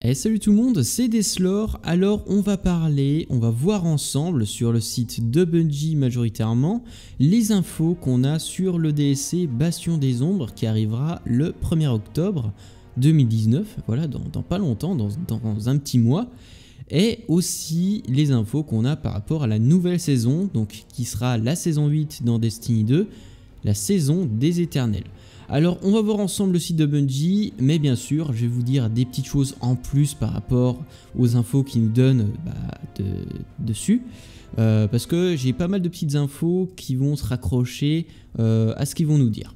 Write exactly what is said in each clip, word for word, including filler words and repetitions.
Et salut tout le monde, c'est Deslore. Alors on va parler, on va voir ensemble sur le site de Bungie majoritairement les infos qu'on a sur le D L C Bastion des Ombres qui arrivera le premier octobre deux mille dix-neuf, voilà, dans, dans pas longtemps, dans, dans un petit mois. Et aussi les infos qu'on a par rapport à la nouvelle saison, donc qui sera la saison huit dans Destiny deux, la saison des Éternels. Alors on va voir ensemble le site de Bungie, mais bien sûr je vais vous dire des petites choses en plus par rapport aux infos qu'ils nous donnent bah, de, dessus. Euh, parce que j'ai pas mal de petites infos qui vont se raccrocher euh, à ce qu'ils vont nous dire.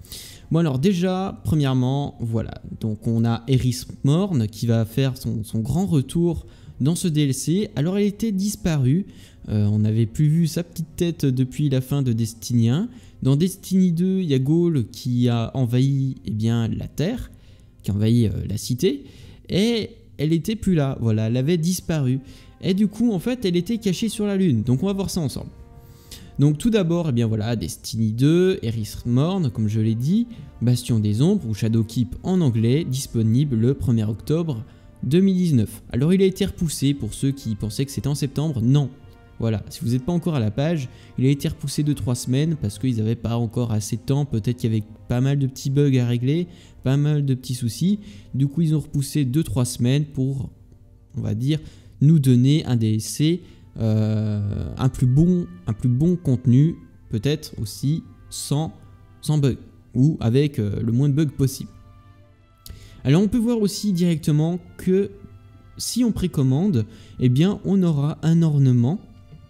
Bon alors déjà, premièrement, voilà, donc on a Eris Morn qui va faire son, son grand retour dans ce D L C. Alors elle était disparue, euh, on n'avait plus vu sa petite tête depuis la fin de Destiny un. Dans Destiny deux, il y a Ghaul qui a envahi eh bien, la Terre, qui a envahi euh, la cité, et elle était plus là, voilà, elle avait disparu. Et du coup, en fait, elle était cachée sur la Lune, donc on va voir ça ensemble. Donc tout d'abord, eh bien voilà, Destiny deux, Eris Morn, comme je l'ai dit, Bastion des Ombres, ou Shadowkeep en anglais, disponible le premier octobre deux mille dix-neuf. Alors il a été repoussé, pour ceux qui pensaient que c'était en septembre, non. Voilà, si vous n'êtes pas encore à la page, il a été repoussé de trois semaines parce qu'ils n'avaient pas encore assez de temps, peut-être qu'il y avait pas mal de petits bugs à régler, pas mal de petits soucis. Du coup, ils ont repoussé deux trois semaines pour, on va dire, nous donner un D L C, euh, un, plus bon, un plus bon contenu, peut-être aussi sans, sans bug, ou avec euh, le moins de bugs possible. Alors on peut voir aussi directement que si on précommande, eh bien on aura un ornement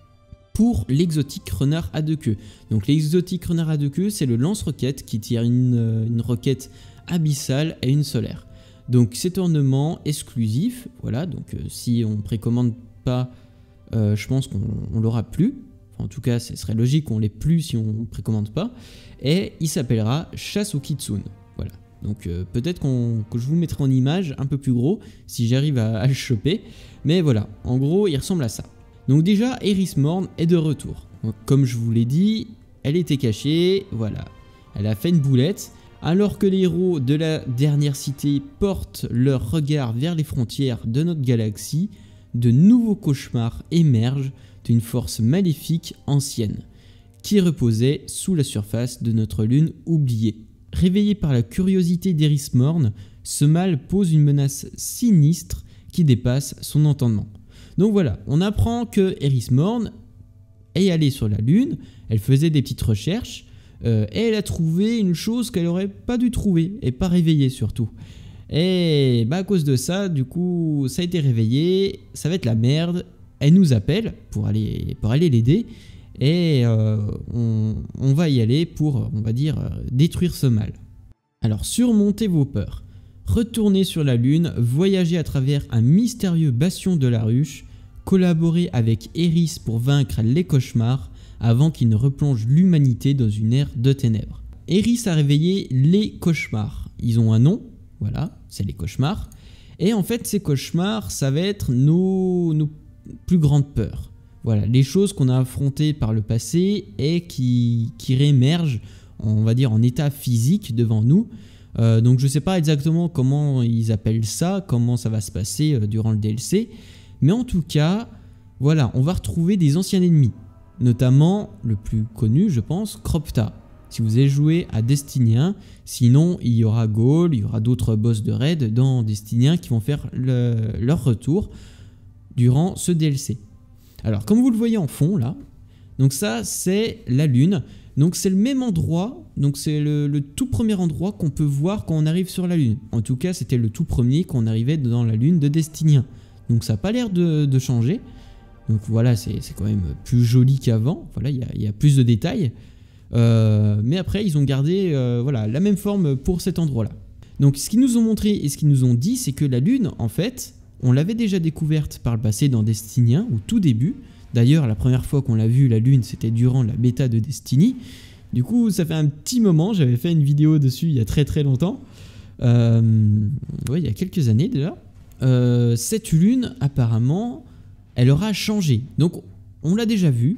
pour l'exotique renard à deux queues. Donc l'exotique renard à deux queues, c'est le lance-roquette qui tire une, une roquette abyssale et une solaire. Donc cet ornement exclusif, voilà, donc euh, si on précommande pas, euh, je pense qu'on l'aura plus. Enfin, en tout cas, ce serait logique qu'on l'ait plus si on précommande pas. Et il s'appellera Chasse au Kitsune. Voilà. Donc euh, peut-être qu'on, que je vous mettrai en image un peu plus gros si j'arrive à, à le choper. Mais voilà, en gros, il ressemble à ça. Donc déjà, Eris Morn est de retour. Donc, comme je vous l'ai dit, elle était cachée, voilà. Elle a fait une boulette. Alors que les héros de la dernière cité portent leur regard vers les frontières de notre galaxie, de nouveaux cauchemars émergent d'une force maléfique ancienne, qui reposait sous la surface de notre lune oubliée. Réveillé par la curiosité d'Eris Morn, ce mal pose une menace sinistre qui dépasse son entendement. Donc voilà, on apprend que Eris Morn est allée sur la Lune, elle faisait des petites recherches, euh, et elle a trouvé une chose qu'elle n'aurait pas dû trouver, et pas réveillée surtout. Et bah à cause de ça, du coup, ça a été réveillé, ça va être la merde, elle nous appelle pour aller, pour aller l'aider, et euh, on, on va y aller pour, on va dire, détruire ce mal. Alors surmontez vos peurs. Retournez sur la Lune, voyager à travers un mystérieux bastion de la ruche, collaborer avec Eris pour vaincre les cauchemars avant qu'ils ne replongent l'humanité dans une ère de ténèbres. Eris a réveillé les cauchemars. Ils ont un nom, voilà, c'est les cauchemars. Et en fait, ces cauchemars, ça va être nos, nos plus grandes peurs. Voilà, les choses qu'on a affrontées par le passé et qui, qui réémergent, on va dire, en état physique devant nous. Euh, donc je ne sais pas exactement comment ils appellent ça, comment ça va se passer euh, durant le D L C. Mais en tout cas, voilà, on va retrouver des anciens ennemis. Notamment, le plus connu, je pense, Cropta. Si vous avez joué à Destiny un, sinon il y aura Ghaul, il y aura d'autres boss de raid dans Destiny un qui vont faire le, leur retour durant ce D L C. Alors, comme vous le voyez en fond, là, donc ça, c'est la Lune. Donc c'est le même endroit, donc c'est le, le tout premier endroit qu'on peut voir quand on arrive sur la Lune. En tout cas, c'était le tout premier quand on arrivait dans la Lune de Destiny un. Donc ça n'a pas l'air de, de changer. Donc voilà, c'est quand même plus joli qu'avant. Voilà, il y, y a plus de détails. Euh, mais après, ils ont gardé euh, voilà, la même forme pour cet endroit-là. Donc ce qu'ils nous ont montré et ce qu'ils nous ont dit, c'est que la Lune, en fait, on l'avait déjà découverte par le passé dans Destiny un, au tout début. D'ailleurs, la première fois qu'on l'a vu, la Lune, c'était durant la bêta de Destiny. Du coup, ça fait un petit moment, j'avais fait une vidéo dessus il y a très très longtemps. Euh, ouais, il y a quelques années déjà. Euh, cette Lune, apparemment, elle aura changé. Donc, on l'a déjà vu,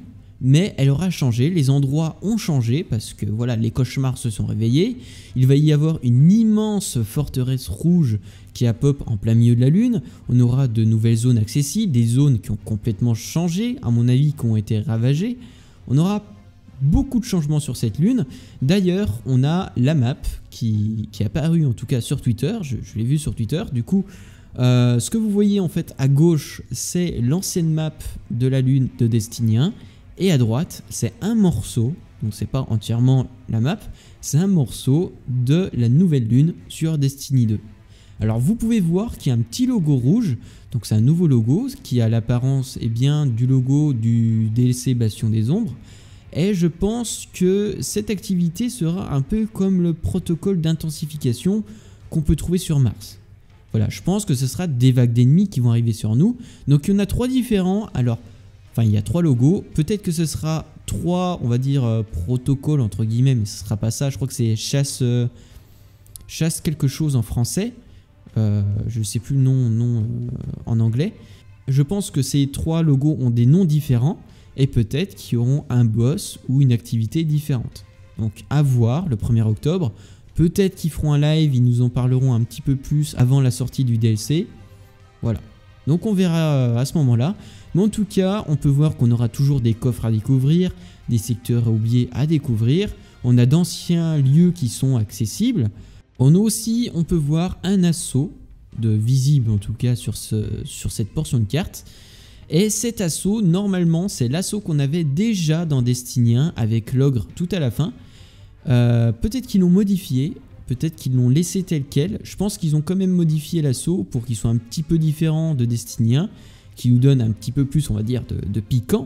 mais elle aura changé, les endroits ont changé parce que voilà, les cauchemars se sont réveillés. Il va y avoir une immense forteresse rouge qui a pop en plein milieu de la lune. On aura de nouvelles zones accessibles, des zones qui ont complètement changé, à mon avis qui ont été ravagées. On aura beaucoup de changements sur cette lune. D'ailleurs, on a la map qui, qui est apparue en tout cas sur Twitter, je, je l'ai vu sur Twitter. Du coup, euh, ce que vous voyez en fait à gauche, c'est l'ancienne map de la lune de Destiny un. Et à droite, c'est un morceau, donc c'est pas entièrement la map, c'est un morceau de la nouvelle lune sur Destiny deux. Alors vous pouvez voir qu'il y a un petit logo rouge, donc c'est un nouveau logo qui a l'apparence eh bien, du logo du D L C Bastion des Ombres. Et je pense que cette activité sera un peu comme le protocole d'intensification qu'on peut trouver sur Mars. Voilà, je pense que ce sera des vagues d'ennemis qui vont arriver sur nous. Donc il y en a trois différents. Alors, enfin, il y a trois logos. Peut-être que ce sera trois, on va dire, euh, protocoles, entre guillemets, mais ce ne sera pas ça. Je crois que c'est chasse, euh, chasse quelque chose en français. Euh, je ne sais plus le nom, nom euh, en anglais. Je pense que ces trois logos ont des noms différents et peut-être qu'ils auront un boss ou une activité différente. Donc, à voir le premier octobre. Peut-être qu'ils feront un live, ils nous en parleront un petit peu plus avant la sortie du D L C. Voilà. Donc, on verra à ce moment-là. Mais en tout cas, on peut voir qu'on aura toujours des coffres à découvrir, des secteurs oubliés à découvrir. On a d'anciens lieux qui sont accessibles. On a aussi, on peut voir un assaut, de visible en tout cas sur, ce, sur cette portion de carte. Et cet assaut, normalement, c'est l'assaut qu'on avait déjà dans Destiny un avec l'ogre tout à la fin. Euh, peut-être qu'ils l'ont modifié, peut-être qu'ils l'ont laissé tel quel. Je pense qu'ils ont quand même modifié l'assaut pour qu'il soit un petit peu différent de Destiny un, qui nous donne un petit peu plus, on va dire, de, de piquant,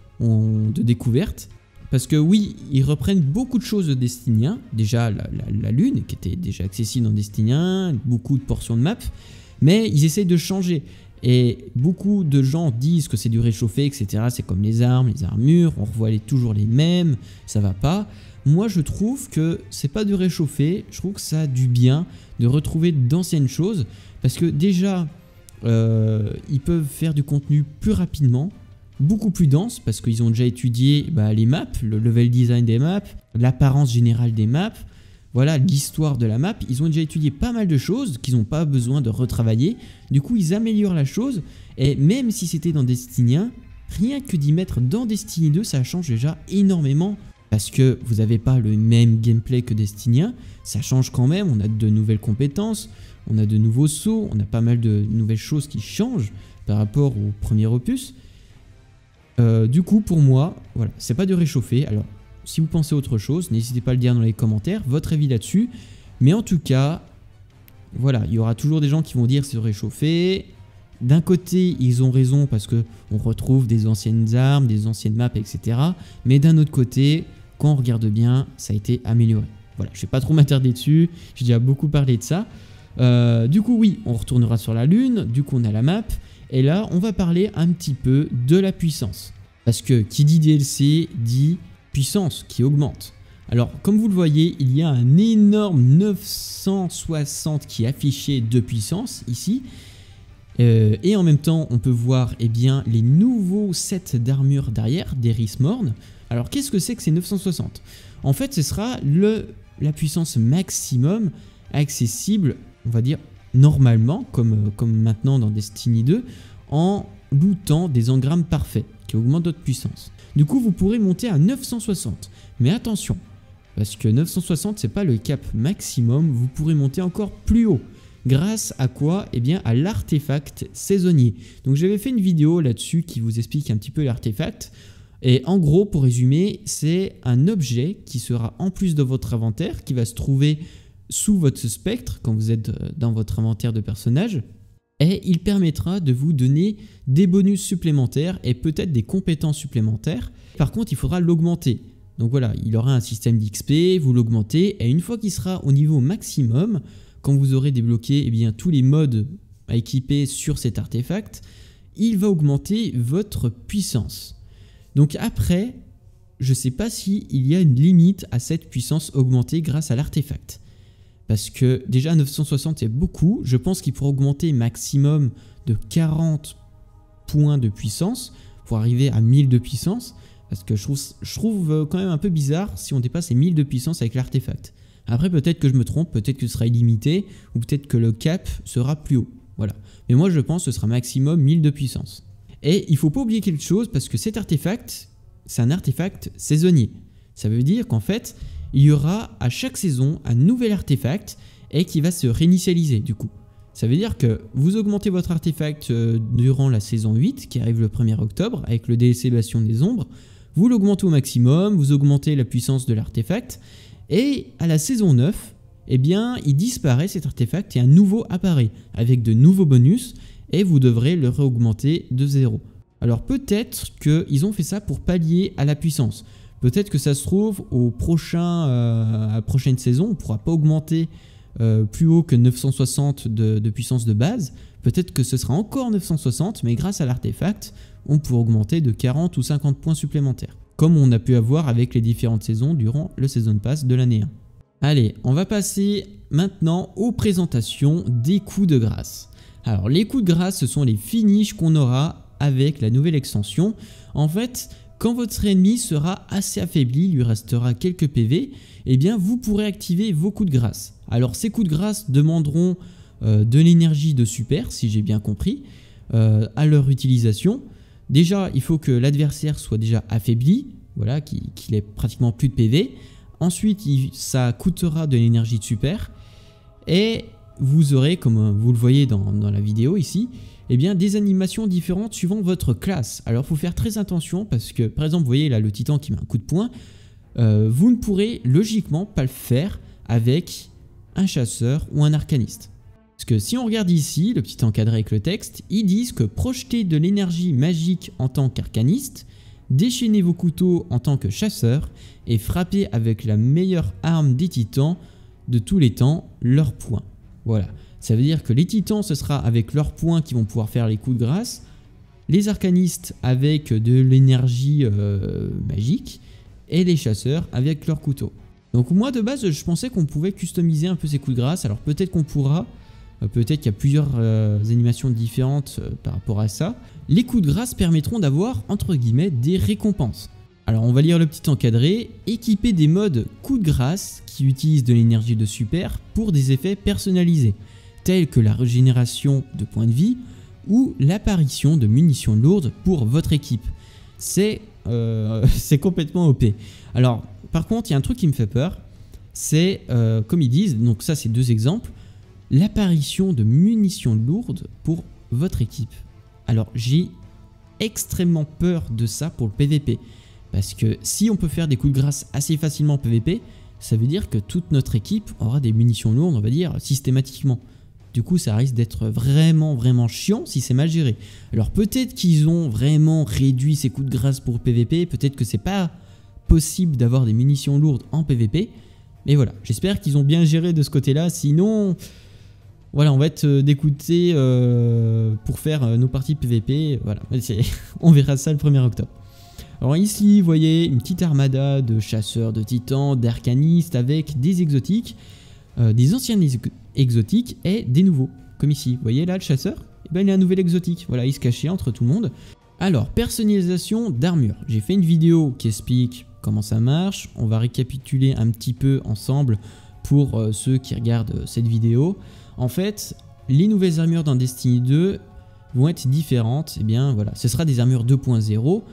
de découverte. Parce que oui, ils reprennent beaucoup de choses de Destiny un. Déjà, la, la, la lune, qui était déjà accessible dans Destiny un, beaucoup de portions de map. Mais ils essayent de changer. Et beaucoup de gens disent que c'est du réchauffé, et cetera. C'est comme les armes, les armures, on revoit les, toujours les mêmes, ça va pas. Moi, je trouve que c'est pas du réchauffé, je trouve que ça a du bien de retrouver d'anciennes choses. Parce que déjà, euh, ils peuvent faire du contenu plus rapidement, beaucoup plus dense, parce qu'ils ont déjà étudié bah, les maps, le level design des maps, l'apparence générale des maps, voilà l'histoire de la map. Ils ont déjà étudié pas mal de choses qu'ils n'ont pas besoin de retravailler. Du coup, ils améliorent la chose. Et même si c'était dans Destiny un, rien que d'y mettre dans Destiny deux, ça change déjà énormément. Parce que vous n'avez pas le même gameplay que Destiny un, ça change quand même, on a de nouvelles compétences, on a de nouveaux sauts, on a pas mal de nouvelles choses qui changent par rapport au premier opus. Euh, du coup, pour moi, voilà, c'est pas du réchauffé. Alors, si vous pensez autre chose, n'hésitez pas à le dire dans les commentaires, votre avis là-dessus. Mais en tout cas, voilà, il y aura toujours des gens qui vont dire c'est réchauffé. D'un côté, ils ont raison parce qu'on retrouve des anciennes armes, des anciennes maps, et cetera. Mais d'un autre côté, quand on regarde bien, ça a été amélioré. Voilà, je ne vais pas trop m'attarder dessus, j'ai déjà beaucoup parlé de ça. Euh, du coup, oui, on retournera sur la lune, du coup on a la map. Et là, on va parler un petit peu de la puissance. Parce que qui dit D L C dit puissance qui augmente. Alors, comme vous le voyez, il y a un énorme neuf cent soixante qui est affiché de puissance ici. Euh, et en même temps, on peut voir eh bien, les nouveaux sets d'armure derrière, d'Eris Morn. Alors, qu'est-ce que c'est que ces neuf cent soixante? En fait, ce sera le, la puissance maximum accessible, on va dire, normalement, comme, comme maintenant dans Destiny deux, en lootant des engrammes parfaits, qui augmentent votre puissance. Du coup, vous pourrez monter à neuf cent soixante. Mais attention, parce que neuf cent soixante, c'est pas le cap maximum, vous pourrez monter encore plus haut. Grâce à quoi? Eh bien à l'artefact saisonnier. Donc j'avais fait une vidéo là-dessus qui vous explique un petit peu l'artefact. Et en gros, pour résumer, c'est un objet qui sera en plus de votre inventaire, qui va se trouver sous votre spectre quand vous êtes dans votre inventaire de personnage. Et il permettra de vous donner des bonus supplémentaires et peut-être des compétences supplémentaires. Par contre, il faudra l'augmenter. Donc voilà, il aura un système d'X P, vous l'augmentez, et une fois qu'il sera au niveau maximum, quand vous aurez débloqué eh bien, tous les modes à équiper sur cet artefact, il va augmenter votre puissance. Donc après, je ne sais pas s'il y a une limite à cette puissance augmentée grâce à l'artefact. Parce que déjà neuf cent soixante c'est beaucoup, je pense qu'il pourra augmenter maximum de quarante points de puissance pour arriver à mille de puissance. Parce que je trouve, je trouve quand même un peu bizarre si on dépasse les mille de puissance avec l'artefact. Après, peut-être que je me trompe, peut-être que ce sera illimité, ou peut-être que le cap sera plus haut. Voilà. Mais moi, je pense que ce sera maximum mille de puissance. Et il ne faut pas oublier quelque chose, parce que cet artefact, c'est un artefact saisonnier. Ça veut dire qu'en fait, il y aura à chaque saison un nouvel artefact et qui va se réinitialiser du coup. Ça veut dire que vous augmentez votre artefact durant la saison huit, qui arrive le premier octobre, avec le D L C Bastion des Ombres. Vous l'augmentez au maximum, vous augmentez la puissance de l'artefact, et à la saison neuf, eh bien, il disparaît cet artefact et un nouveau apparaît, avec de nouveaux bonus, et vous devrez le réaugmenter de zéro. Alors peut-être qu'ils ont fait ça pour pallier à la puissance. Peut-être que ça se trouve, au prochain, euh, à la prochaine saison, on ne pourra pas augmenter euh, plus haut que neuf cent soixante de, de puissance de base. Peut-être que ce sera encore neuf cent soixante, mais grâce à l'artefact, on pourra augmenter de quarante ou cinquante points supplémentaires. Comme on a pu avoir avec les différentes saisons durant le Season Pass de l'année un. Allez, on va passer maintenant aux présentations des coups de grâce. Alors, les coups de grâce, ce sont les finishes qu'on aura avec la nouvelle extension. En fait, quand votre ennemi sera assez affaibli, il lui restera quelques P V, eh bien vous pourrez activer vos coups de grâce. Alors ces coups de grâce demanderont euh, de l'énergie de super, si j'ai bien compris, euh, à leur utilisation. Déjà, il faut que l'adversaire soit déjà affaibli, voilà, qu'il qu'il ait pratiquement plus de P V. Ensuite, il, ça coûtera de l'énergie de super. Et vous aurez, comme vous le voyez dans, dans la vidéo ici, eh bien, des animations différentes suivant votre classe. Alors, il faut faire très attention parce que, par exemple, vous voyez là le titan qui met un coup de poing. Euh, vous ne pourrez logiquement pas le faire avec un chasseur ou un arcaniste. Parce que si on regarde ici, le petit encadré avec le texte, ils disent que projeter de l'énergie magique en tant qu'arcaniste, déchaîner vos couteaux en tant que chasseur et frapper avec la meilleure arme des titans de tous les temps, leur poing. Voilà. Ça veut dire que les titans, ce sera avec leurs poings qui vont pouvoir faire les coups de grâce, les arcanistes avec de l'énergie euh, magique, et les chasseurs avec leurs couteaux. Donc moi de base, je pensais qu'on pouvait customiser un peu ces coups de grâce, alors peut-être qu'on pourra, euh, peut-être qu'il y a plusieurs euh, animations différentes euh, par rapport à ça. Les coups de grâce permettront d'avoir, entre guillemets, des récompenses. Alors on va lire le petit encadré, équiper des modes coups de grâce qui utilisent de l'énergie de super pour des effets personnalisés, tels que la régénération de points de vie ou l'apparition de munitions lourdes pour votre équipe. C'est euh, complètement O P. Alors, par contre, il y a un truc qui me fait peur, c'est, euh, comme ils disent, donc ça c'est deux exemples, l'apparition de munitions lourdes pour votre équipe. Alors, j'ai extrêmement peur de ça pour le P V P, parce que si on peut faire des coups de grâce assez facilement en P V P, ça veut dire que toute notre équipe aura des munitions lourdes, on va dire, systématiquement. Du coup, ça risque d'être vraiment, vraiment chiant si c'est mal géré. Alors peut-être qu'ils ont vraiment réduit ces coups de grâce pour le P V P. Peut-être que c'est pas possible d'avoir des munitions lourdes en P V P. Mais voilà, j'espère qu'ils ont bien géré de ce côté-là. Sinon, voilà, on va être dégoûté euh, pour faire euh, nos parties P V P. Voilà, on verra ça le premier octobre. Alors ici, vous voyez une petite armada de chasseurs, de titans, d'arcanistes avec des exotiques. Euh, des anciens exotiques et des nouveaux, comme ici. Vous voyez là le chasseur, et ben, il a un nouvel exotique, voilà, il se cachait entre tout le monde. Alors, personnalisation d'armure. J'ai fait une vidéo qui explique comment ça marche, on va récapituler un petit peu ensemble pour euh, ceux qui regardent euh, cette vidéo. En fait, les nouvelles armures dans Destiny deux vont être différentes, et bien voilà, ce sera des armures deux point zéro,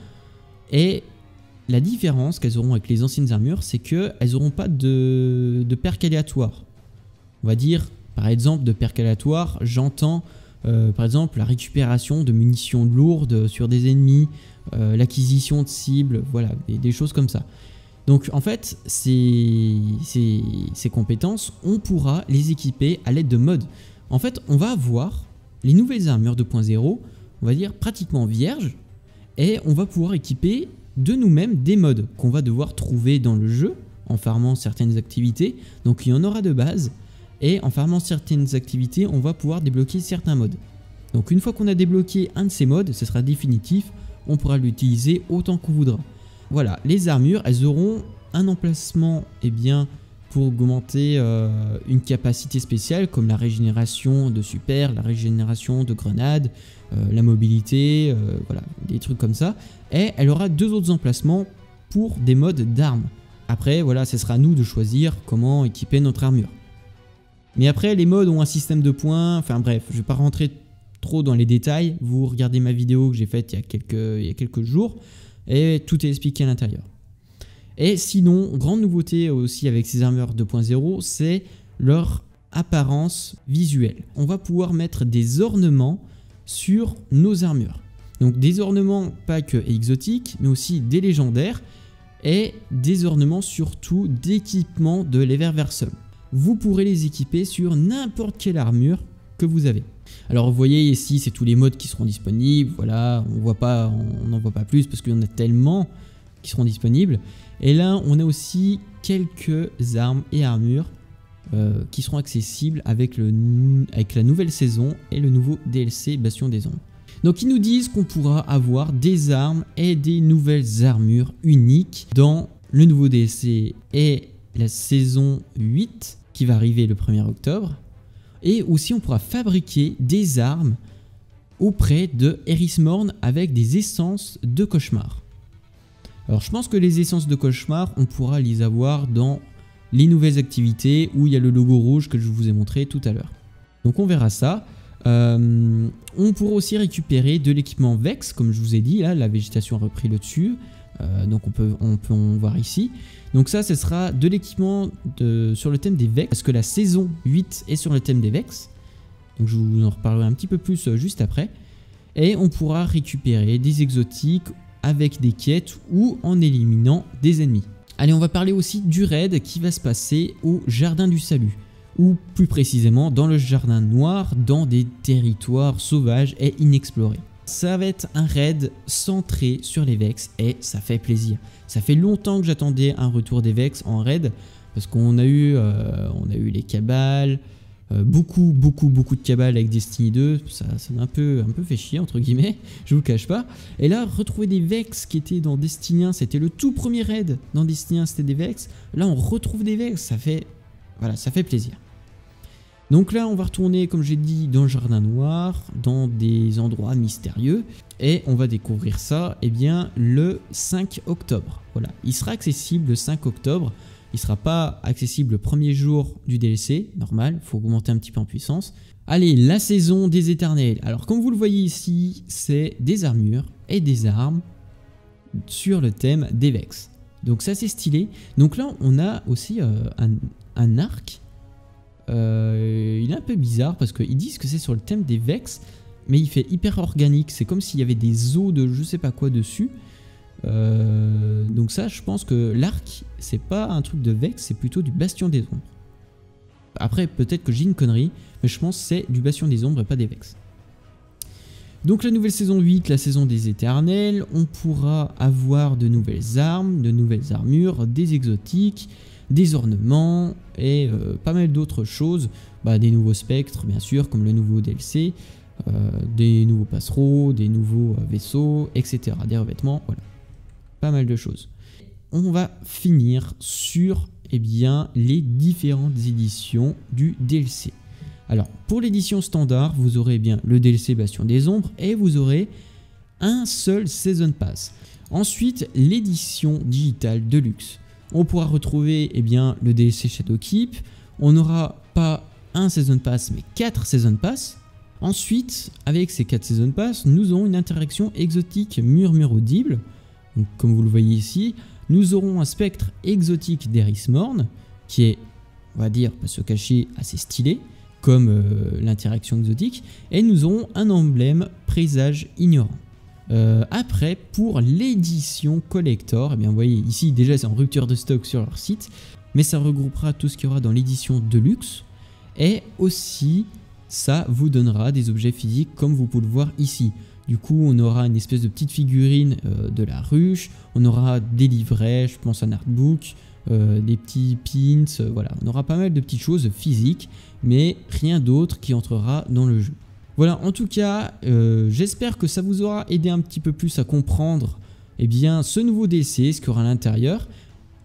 et la différence qu'elles auront avec les anciennes armures, c'est qu'elles n'auront pas de, de perk aléatoire. On va dire, par exemple, de perk aléatoire, j'entends euh, par exemple la récupération de munitions lourdes sur des ennemis, euh, l'acquisition de cibles, voilà, des, des choses comme ça. Donc en fait, ces, ces, ces compétences, on pourra les équiper à l'aide de mods. En fait, on va avoir les nouvelles armures deux point zéro, on va dire pratiquement vierges, et on va pouvoir équiper de nous-mêmes des mods qu'on va devoir trouver dans le jeu en farmant certaines activités. Donc il y en aura de base. Et en farmant certaines activités, on va pouvoir débloquer certains mods. Donc une fois qu'on a débloqué un de ces mods, ce sera définitif, on pourra l'utiliser autant qu'on voudra. Voilà, les armures, elles auront un emplacement eh bien, pour augmenter euh, une capacité spéciale comme la régénération de super, la régénération de grenades, euh, la mobilité, euh, voilà, des trucs comme ça. Et elle aura deux autres emplacements pour des modes d'armes. Après, voilà, ce sera à nous de choisir comment équiper notre armure. Mais après, les modes ont un système de points, enfin bref, je ne vais pas rentrer trop dans les détails. Vous regardez ma vidéo que j'ai faite il y a quelques, il y a quelques jours et tout est expliqué à l'intérieur. Et sinon, grande nouveauté aussi avec ces armures deux point zéro, c'est leur apparence visuelle. On va pouvoir mettre des ornements sur nos armures. Donc des ornements pas que exotiques, mais aussi des légendaires et des ornements surtout d'équipement de l'Everversum. Vous pourrez les équiper sur n'importe quelle armure que vous avez. Alors vous voyez ici, c'est tous les modes qui seront disponibles. Voilà, on voit pas, on n'en voit pas plus parce qu'il y en a tellement qui seront disponibles. Et là, on a aussi quelques armes et armures euh, qui seront accessibles avec, le, avec la nouvelle saison et le nouveau D L C Bastion des Ombres. Donc ils nous disent qu'on pourra avoir des armes et des nouvelles armures uniques dans le nouveau D L C et la saison huit qui va arriver le premier octobre. Et aussi on pourra fabriquer des armes auprès de Erismorn avec des essences de cauchemar. Alors je pense que les essences de cauchemar, on pourra les avoir dans les nouvelles activités où il y a le logo rouge que je vous ai montré tout à l'heure. Donc on verra ça. Euh, on pourra aussi récupérer de l'équipement Vex, comme je vous ai dit, là la végétation a repris le dessus. Euh, donc on peut, on peut en voir ici. Donc ça, ce sera de l'équipement de, sur le thème des Vex, parce que la saison huit est sur le thème des Vex. Donc je vous en reparlerai un petit peu plus euh, juste après. Et on pourra récupérer des exotiques avec des quêtes ou en éliminant des ennemis. Allez, on va parler aussi du raid qui va se passer au Jardin du Salut, ou plus précisément dans le Jardin Noir, dans des territoires sauvages et inexplorés. Ça va être un raid centré sur les Vex et ça fait plaisir. Ça fait longtemps que j'attendais un retour des Vex en raid parce qu'on a eu, euh, on a eu les cabales, euh, beaucoup, beaucoup, beaucoup de cabales avec Destiny deux. Ça, ça m'a un peu, un peu fait chier entre guillemets, je vous le cache pas. Et là, retrouver des Vex qui étaient dans Destiny un, c'était le tout premier raid dans Destiny un, c'était des Vex. Là, on retrouve des Vex, ça fait, voilà, ça fait plaisir. Donc là, on va retourner, comme j'ai dit, dans le Jardin Noir, dans des endroits mystérieux. Et on va découvrir ça eh bien, le cinq octobre. Voilà, il sera accessible le cinq octobre. Il ne sera pas accessible le premier jour du D L C, normal. Il faut augmenter un petit peu en puissance. Allez, la saison des éternels. Alors, comme vous le voyez ici, c'est des armures et des armes sur le thème des Vex. Donc ça, c'est stylé. Donc là, on a aussi euh, un, un arc. Euh, il est un peu bizarre parce qu'ils disent que c'est sur le thème des Vex, mais il fait hyper organique. C'est comme s'il y avait des os de je sais pas quoi dessus. Euh, donc ça, je pense que l'arc, c'est pas un truc de Vex, c'est plutôt du Bastion des Ombres. Après, peut-être que j'ai une connerie, mais je pense que c'est du Bastion des Ombres et pas des Vex. Donc la nouvelle saison huit, la saison des éternels, on pourra avoir de nouvelles armes, de nouvelles armures, des exotiques, des ornements et euh, pas mal d'autres choses, bah, des nouveaux spectres bien sûr comme le nouveau D L C, euh, des nouveaux passereaux, des nouveaux euh, vaisseaux, et cetera. Des revêtements, voilà, pas mal de choses. On va finir sur eh bien, les différentes éditions du D L C. Alors pour l'édition standard, vous aurez eh bien le D L C Bastion des Ombres et vous aurez un seul Season Pass. Ensuite l'édition digitale Deluxe. On pourra retrouver eh bien, le D L C Shadowkeep. On n'aura pas un Season Pass, mais quatre Season Pass. Ensuite, avec ces quatre Season Pass, nous aurons une interaction exotique murmure audible. Donc, comme vous le voyez ici, nous aurons un spectre exotique d'Erismorn, qui est, on va dire, pas se cacher, assez stylé, comme euh, l'interaction exotique. Et nous aurons un emblème présage ignorant. Euh, après, pour l'édition collector, eh bien, vous voyez ici déjà c'est en rupture de stock sur leur site, mais ça regroupera tout ce qu'il y aura dans l'édition Deluxe et aussi ça vous donnera des objets physiques comme vous pouvez le voir ici. Du coup, on aura une espèce de petite figurine euh, de la ruche, on aura des livrets, je pense un artbook, euh, des petits pins, euh, voilà, on aura pas mal de petites choses physiques, mais rien d'autre qui entrera dans le jeu. Voilà, en tout cas, euh, j'espère que ça vous aura aidé un petit peu plus à comprendre eh bien, ce nouveau D L C, ce qu'il y aura à l'intérieur.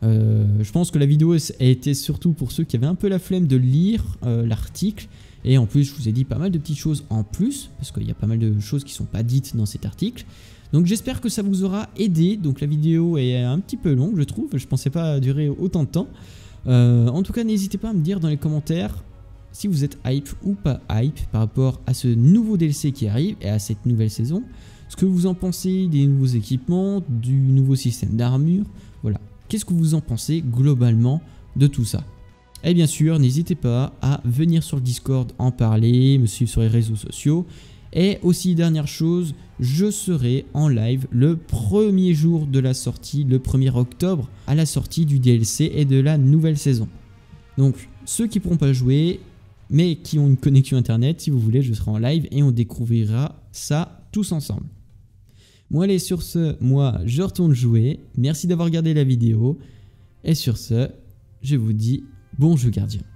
Euh, je pense que la vidéo a été surtout pour ceux qui avaient un peu la flemme de lire euh, l'article. Et en plus, je vous ai dit pas mal de petites choses en plus, parce qu'il y a pas mal de choses qui ne sont pas dites dans cet article. Donc j'espère que ça vous aura aidé. Donc la vidéo est un petit peu longue, je trouve. Je ne pensais pas durer autant de temps. Euh, en tout cas, n'hésitez pas à me dire dans les commentaires si vous êtes hype ou pas hype par rapport à ce nouveau D L C qui arrive et à cette nouvelle saison. Ce que vous en pensez des nouveaux équipements, du nouveau système d'armure. Voilà. Qu'est-ce que vous en pensez globalement de tout ça? Et bien sûr, n'hésitez pas à venir sur le Discord en parler, me suivre sur les réseaux sociaux. Et aussi, dernière chose, je serai en live le premier jour de la sortie, le premier octobre, à la sortie du D L C et de la nouvelle saison. Donc, ceux qui ne pourront pas jouer, mais qui ont une connexion internet, si vous voulez, je serai en live et on découvrira ça tous ensemble. Bon allez, sur ce, moi, je retourne jouer. Merci d'avoir regardé la vidéo. Et sur ce, je vous dis bon jeu gardien.